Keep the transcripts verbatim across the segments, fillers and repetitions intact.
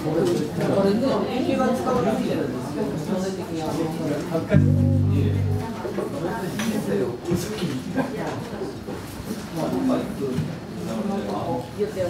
これね、電気が使われてるんですけど、基本的にあの。言ってやる。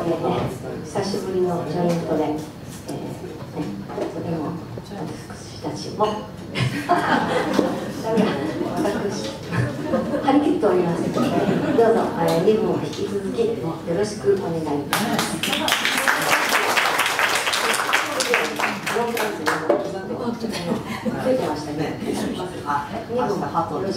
でね、久しぶりのジョイントで、えーね、とても私たちも私張り切っておりますので、どうぞ、えー、にぶんを引き続きよろしくお願いいたします。増えてましたね。にぶんよろしくお願いします。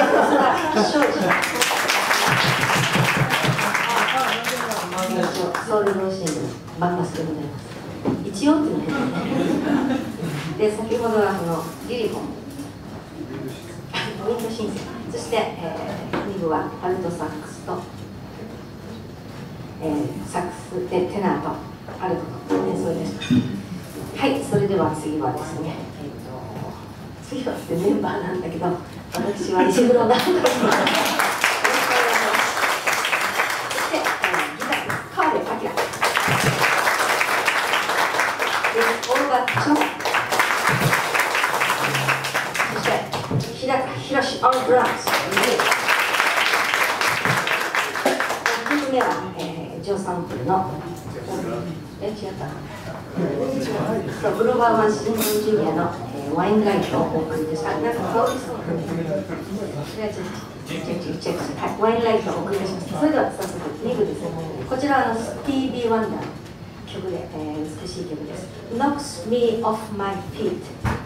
ソウルローシングバンバスでございます。一応っていうのはで、先ほどはそのリリコン、ウィンドシンセ、そして、えー、に部はアルトサックスと、えー、サックスでテナーとアルトの演奏でした。はい、それでは次はですね、えー、と次はですね、メンバーなんだけど、私は石黒が広しオンブランス。ひとつめは、えー、ジョーサンプルのえ違ったそうブローバーマンシンプルジュニアの、えー、ワインライトをお送りです。あ、なんか香りそうなチェックチェックして、はい、ワインライトをお送りします。それでは早速に部ですね。こちらはスティービー・ワンダーの曲で、えー、美しい曲です。Knocks me off my feet